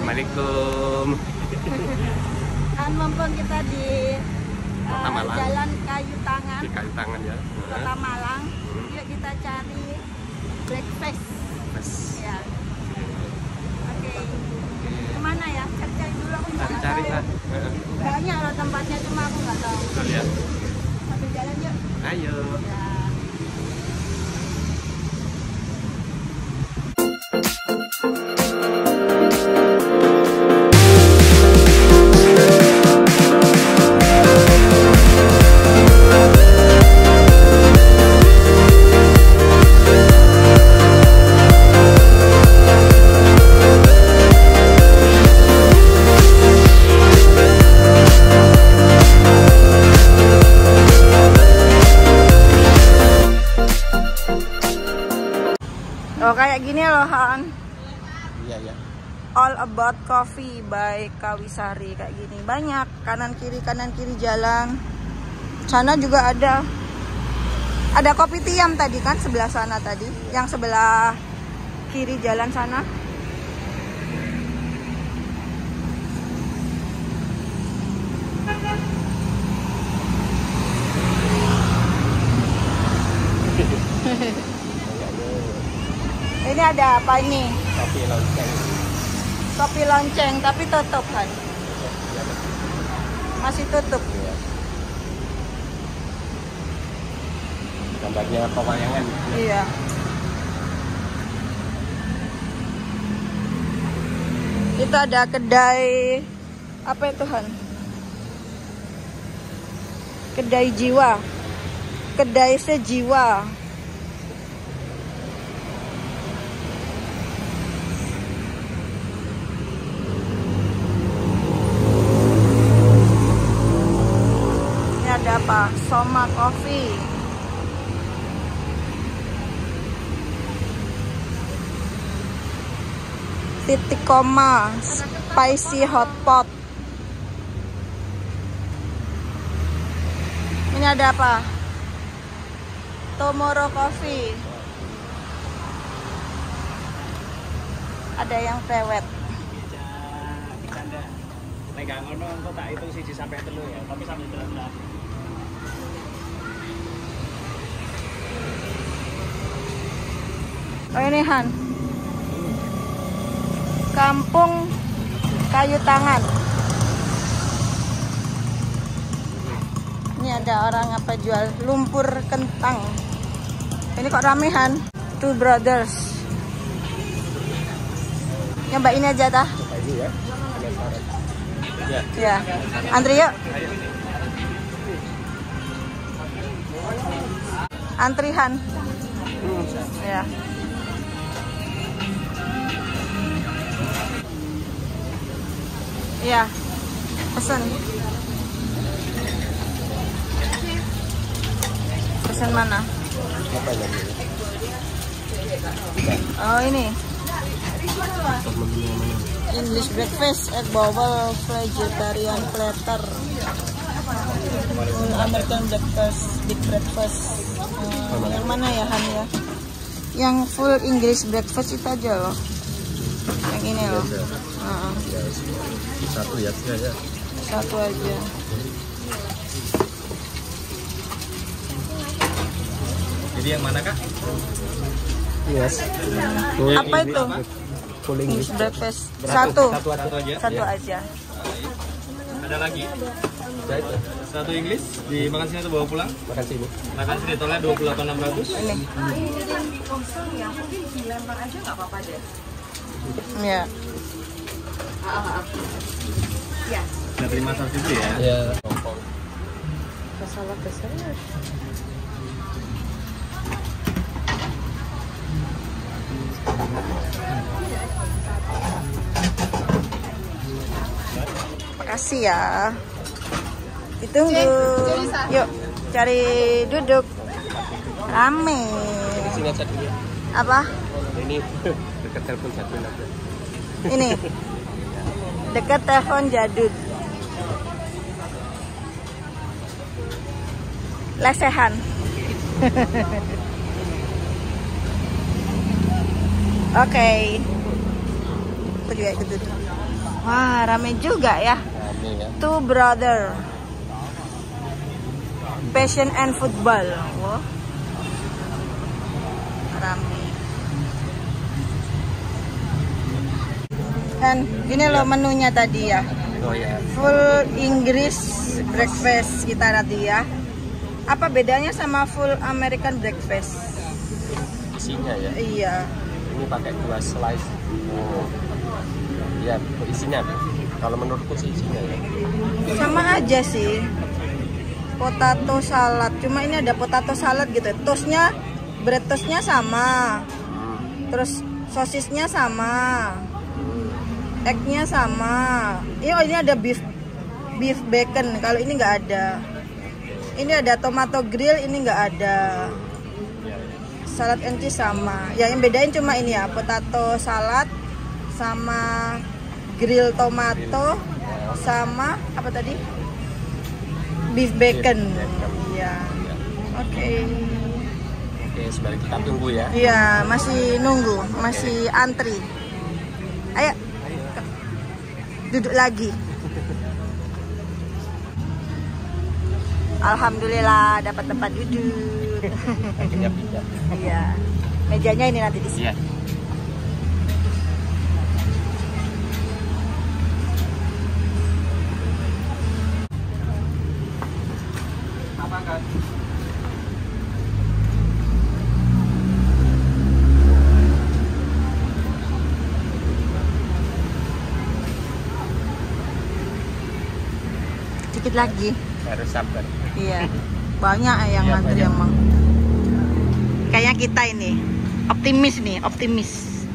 Assalamualaikum. Kan mumpung kita di Kota Malang. Jalan Kayu Tangan, Di Kayu Tangan ya. Kota Malang. Yuk kita cari breakfast. Ya. Oke. Kemana ya? Cari dulu aku nggak Cari-cari tahu. lah. Banyak loh tempatnya, cuma aku nggak tahu. Betul ya. Sambil jalan yuk. Ayo. Ya. Oh kayak gini loh Han. Iya ya. All About Coffee by Kawisari kayak gini. Banyak kanan kiri jalan. Sana juga ada. Ada kopi tiam tadi kan sebelah sana tadi. Yang sebelah kiri jalan sana. Ini ada apa ini? Kopi lonceng. Kopi lonceng tapi tutup kan? Masih tutup. Iya. Gambarnya pewayangan. Iya. Itu ada kedai apa itu Han? Kedai jiwa. Kedai sejiwa. Ini ada apa? Soma Coffee. Titik koma, spicy hot pot. Ini ada apa? Tomorrow Coffee. Ada yang prewed. Nek gak ngono engko tak hitung 1 sampai 3 ya, tapi sambil jalan-jalan. Oh ini Han. Kampung Kayu Tangan. Ini ada orang apa jual lumpur kentang. Ini kok rame Han? Two Brothers. Nyoba ini aja tah. Coba ini ya. Penasaran. Ya. Ya. Antri yuk. Antrihan. Ya. Iya. Pesan. Pesan mana? Apa lagi? Oh ini. Menunya mana? English breakfast, egg bowl, vegetarian platter, American breakfast, big breakfast. Yang mana ya Han ya? Yang full English breakfast itu aja loh. Yang ini loh. Ya, satu ya, ya. Satu aja. Jadi yang mana Kak? Yes. Apa itu? Full English. English breakfast. Satu. Satu aja. Satu aja. Ada lagi? Ya itu. Satu Inggris dimakan sini atau bawa pulang? Makan sini. Makan sini totalnya 28.600. Ini. Ya. Udah terima subsidi ya? Ya. Salah besar. Makasih ya. Ditunggu. Yuk, cari duduk. Rame. Sini aja dulu. Apa? Ini dekat telepon satu aja. Ini. Dekat telepon jadul. Lesehan. Oke. Aku juga ikut duduk. Wah, rame juga ya. Rame ya. Two brother. Passion and football. Wah. Rame. Dan ini loh menunya tadi ya. Oh ya. Full Inggris breakfast kita nanti ya. Apa bedanya sama full American breakfast? Isinya ya. Iya. Ini pakai 2 slice. Oh. Ya, isinya. Kalau menurutku sih isinya ya. Sama aja sih. Potato salad. Cuma ini ada potato salad gitu. Toastnya, bread toastnya sama. Terus sosisnya sama. Egg-nya sama. Ini ada beef bacon. Kalau ini nggak ada. Ini ada tomato grill. Ini nggak ada. Salad and cheese sama. Ya, yang bedain cuma ini ya. Potato salad sama grill tomato sama apa tadi? Beef bacon. Iya. Oke. Oke, sebentar kita tunggu ya. Iya, masih nunggu, masih antri. Ayo. Duduk lagi. Alhamdulillah dapat tempat duduk. Akhirnya pindah. Iya. Mejanya ini nanti di sini. Iya. Sedikit lagi. Harus sabar. Iya. Banyak yang Iya, ngantri banyak. emang. Kayaknya kita ini optimis nih, optimis.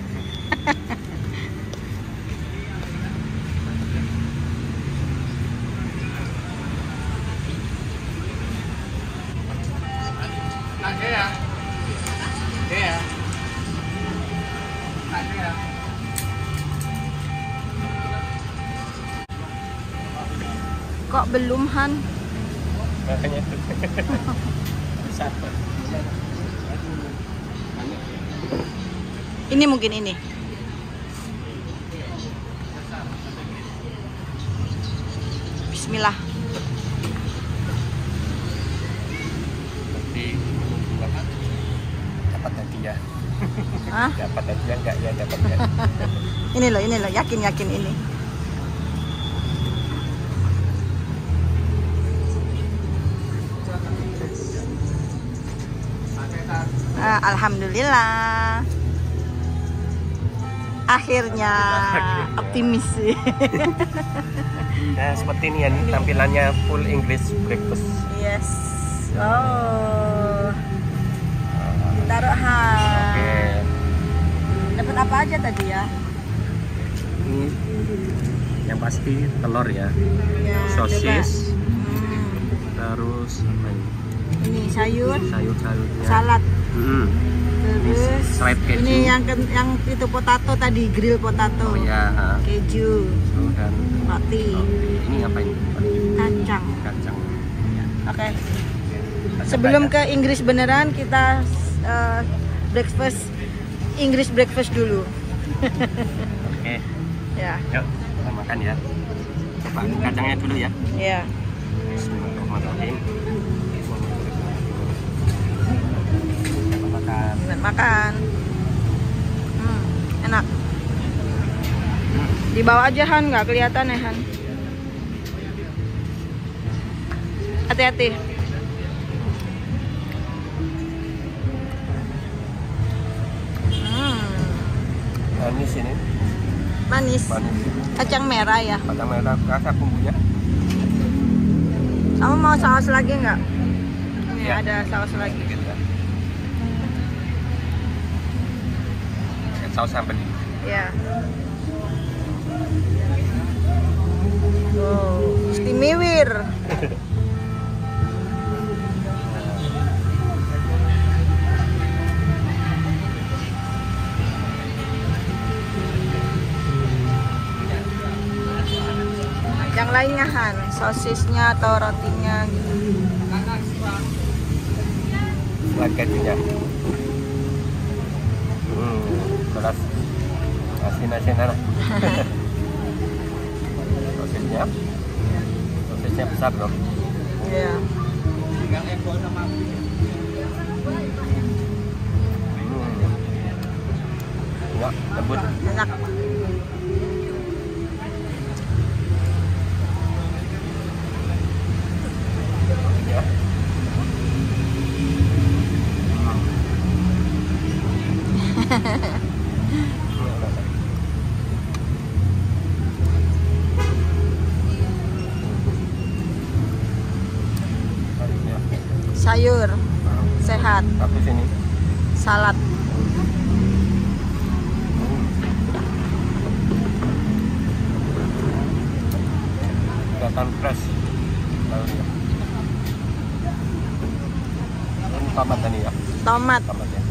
Kok belum, Han? Makanya itu. Sabar. Ini mungkin ini. Bismillah. Nanti dapat hadiah. Hah? Dapat hadiah enggak ya? Dapat ya. Ini loh, yakin ini. Alhamdulillah. Akhirnya optimis sih. Nah, seperti ini ya, nih tampilannya full English breakfast. Yes. Oh. Taruh Han. Oke. Dapat apa aja tadi ya? Ini yang pasti telur ya. Ya, Sosis. coba. Terus apa ini? Ini Sayur-sayurnya. salad. Ini Terus slide keju. ini yang itu potato tadi, grill potato. Oh ya. Keju, Dan roti, ini apa ini? kacang. Kacang. Oke. Sebelum ke Inggris beneran kita breakfast Inggris breakfast dulu. Oke. Ya. Yuk, kita makan ya. Coba kacangnya dulu ya. Ya. Bismillahirrahmanirrahim. Kita makan. Selamat makan. Enak. Dibawa aja Han, nggak kelihatan ya Han. Hati-hati. Manis ini. Manis. Manis. Kacang merah ya. Kacang merah rasa bumbunya. Kamu mau saus lagi nggak? Ini Ya. ada saus lagi. Sedikit ya. Saus sambal. Ya. Wow, istimewir. Yang lainnya Han, sosisnya atau rotinya gitu. Buat kejunya. Keras. Asin-asinan lah. Sosisnya besar loh. Iya. Enggak, lembut. Enak. Ya. Sayur sehat, Tapi sini salad. kelihatan fresh. Daunnya. Ini tomat tadi ya. Tomat. Tomat ya.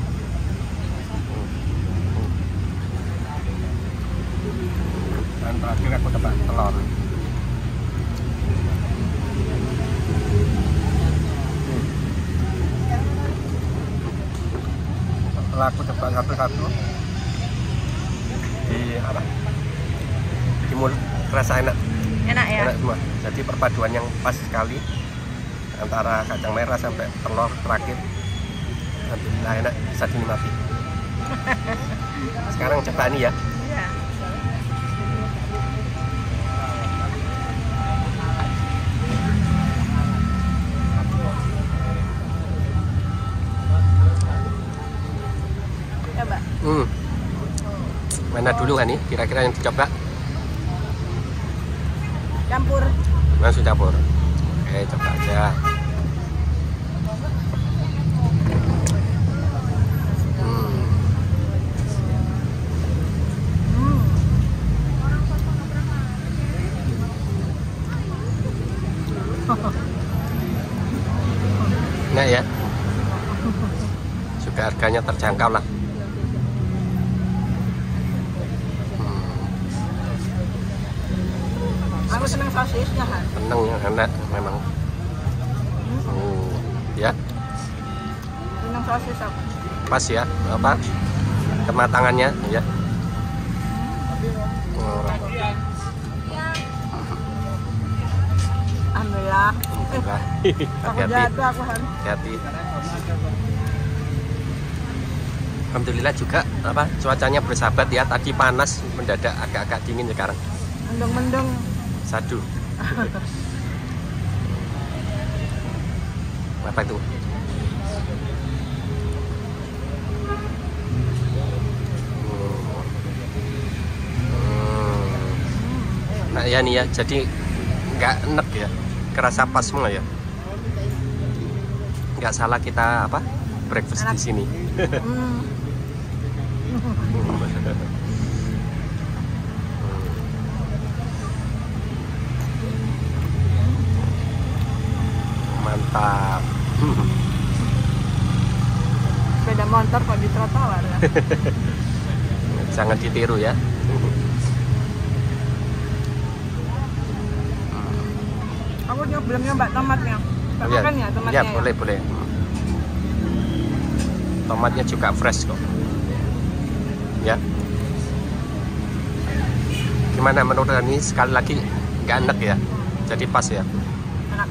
Dan terakhir aku coba telur. Setelah aku coba satu-satu di apa? Di mulut terasa enak. Enak ya. Enak semua. Jadi perpaduan yang pas sekali antara kacang merah sampai telur terakhir. Alhamdulillah enak, bisa dinikmati. Sekarang coba ini ya. Iya. Coba. Mana dulu kan nih kira-kira yang dicoba? Campur. Langsung campur. Oke, coba aja. Nah ya, juga harganya terjangkau lah. Aku senang sosisnya kan. Seneng yang enak memang. Ya, Senang sosis aku. pas ya, apa kematangannya ya. Alhamdulillah. Alhamdulillah. Aku Hati-hati. jatuh aku kan. Hati-hati. Alhamdulillah juga apa cuacanya bersahabat ya, tadi panas mendadak agak-agak dingin sekarang. Mendung-mendung. Sadu. Apa itu? Nah ya nih ya, jadi nggak enek ya, kerasa pas semua ya. Nggak salah kita apa breakfast di sini. Mantap. Sepeda motor kok di trotoar ya. Jangan ditiru ya. Aku juga belum nyoba tomatnya. Gak Ya, makan ya tomatnya? ya boleh boleh. Tomatnya juga fresh kok. Ya. Gimana menurut ini sekali lagi nggak enak ya? Jadi pas ya. Enak.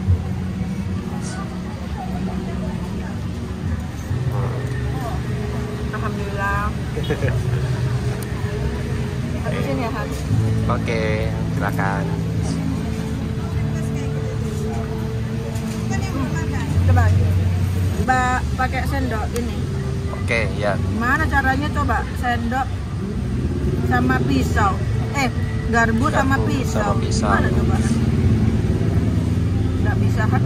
Alhamdulillah. Habisin ya Han. Oke, silakan. Coba. Pakai sendok ini. Oke, ya. Gimana caranya coba? Sendok sama pisau. Garpu sama pisau. sama pisau. Gimana coba? Nggak bisa kan?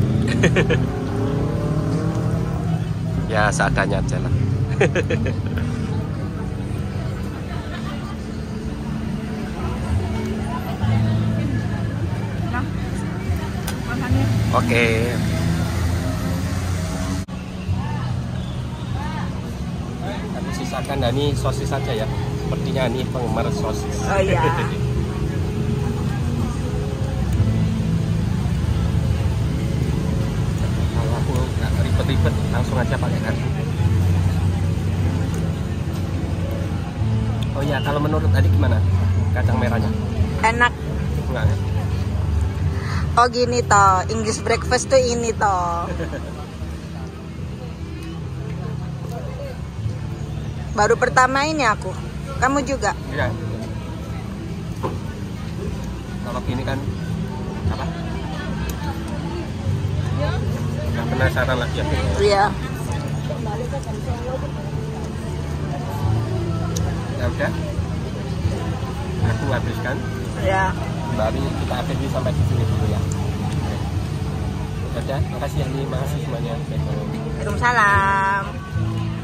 Ya seadanya aja lah. Nah, makannya. Oke. Tapi sisakan Dani sosis saja ya. Sepertinya ini penggemar sosis. Oh iya. Kalau aku nggak ribet-ribet, langsung aja pakai garpu. Oh iya, kalau menurut tadi gimana? Kacang merahnya? Enak. Enggak ya? Oh gini toh, English breakfast tuh ini toh. Baru pertama ini aku. Kamu juga? Iya. Kalau gini kan apa? Nggak penasaran lagi ya. Iya. Ya udah. Aku habiskan. Iya. Kembali kita akhiri sampai di sini dulu ya. Oke. Udah, makasih ya nih, makasih semuanya. Waalaikumsalam.